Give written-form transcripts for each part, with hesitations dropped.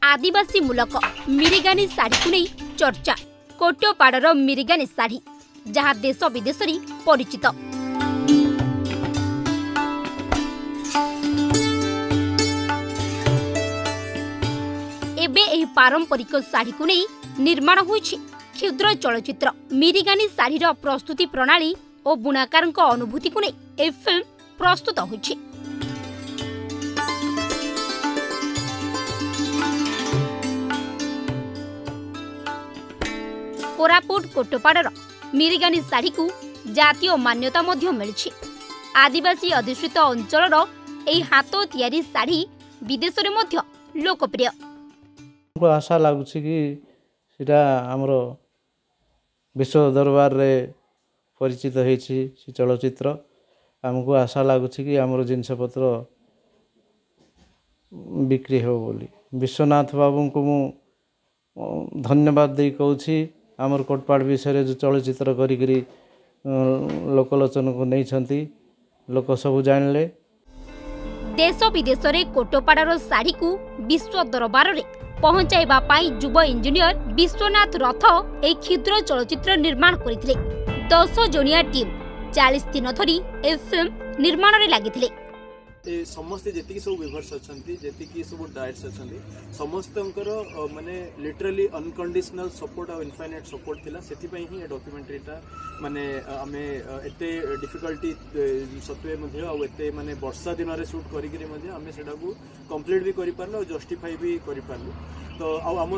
आदिवासी मूलक मिरिगानी साड़ी को नहीं चर्चा। कोटपाड़र मिरिगानी साड़ी जहाँ देश विदेश में परिचित। एबे एही पारंपरिक साड़ी को नहीं निर्माण होइछि क्षुद्र चलचित्र। मिरिगानी साड़ीर प्रस्तुति प्रणाली और बुनाकार अनुभूति को नहीं ए फिल्म प्रस्तुत होइछि। कोरापुट कोटपाड़र मिरिगानी साड़ी को जातीय मान्यता मध्य मिलिछि। आदिवासी अधिष्ठित अंचलर एही हाथ तैयारी साड़ी विदेश में मध्य लोकप्रिय। आशा लगुच कि सीटा आमर विश्व दरबार रे परिचित होइछि चलचित्र। आमको आशा लगुच कि आमर जिनपत्र बिक्री हो बोली। विश्वनाथ बाबू को मु धन्यवाद दे कहूँ। आमर कोटपाड़ विषय जो चलचित्र करी लोकलोचन को नहीं लोक सब जानले। देश विदेश में कोटपाड़र साड़ी को विश्व दरबार रे पहुंचाइबा पाई युवा इंजीनियर विश्वनाथ रथ एक क्षुद्र चलचित्र निर्माण करथिले। 10 जणिया टीम 40 दिन धरी ए फिल्म निर्माण रे लागिथिले। समस्त जेतिकी सब व्यूअर्स अछंती जेतिकी सब डायरेक्टर्स अछंती समस्तंकर माने लिटरली अनकंडीशनल सपोर्ट और इनफाइनाइट सपोर्ट थिला। सेति पई ही ए डॉक्यूमेंटरीटा माने आमे एते डिफिकल्टी सत्वे मध्ये और एते माने वर्षा दिन रे शूट करी करी मध्ये आमे सेडा को कंप्लीट भी करि पारलो और जस्टिफाई भी करि पारलो। तो आम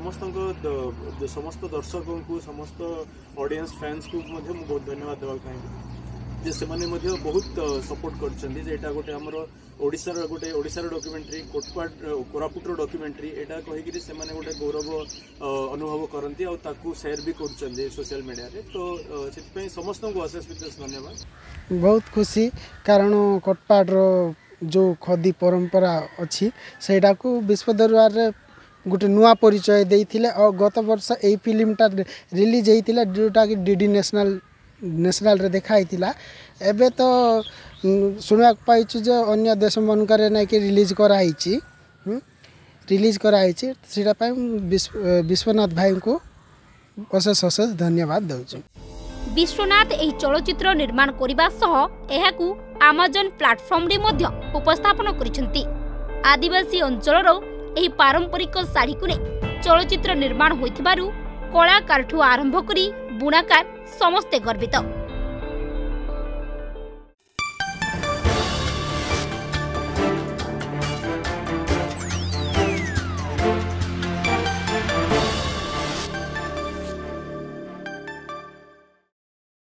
समस्त दर्शकों को समस्त ऑडियंस फैंस को मध्ये मु बहुत धन्यवाद देवा चाहिए जे से माने मध्ये बहुत सपोर्ट करछन्ती। जे एटा गोटे हमर ओडिसार डॉक्यूमेंटरी कोटपाड़ कोरापुटर डॉक्यूमेंटरी एटा कहि कि से माने गोटे गौरव अनुभव करंती और ताकू शेयर भी करछन्ती सोशल मीडिया रे। तो सेति पई समस्त को अशेष विशेष धन्यवाद। बहुत खुशी कारण कोटपाड़ जो खदी परंपरा अछि सेटा को विश्व दरबार रे गोटे नुआ परिचय देइथिले और गत वर्ष ए फिल्मटा रिलीज हेइथिला जोटा कि डीडी नेशनल रे देखाइथिला। एबे तो सुनवा पाइछु जे अन्य देश मनकर नै कि रिलीज कराइछि सेटा पय विश्वनाथ भाई को अशेष अशेष धन्यवाद दउछु। विश्वनाथ एही चलचित्र निर्माण करिबा सह एहाकू अमेजन प्लेटफॉर्म रे मध्य उपस्थापन करिसंती। आदिवासी अंचलरो एही पारंपरिक साड़ी को चलचित्र निर्माण होइथिबारु कलाकारठू आरंभ करी बुनाकार समस्ते गर्वित।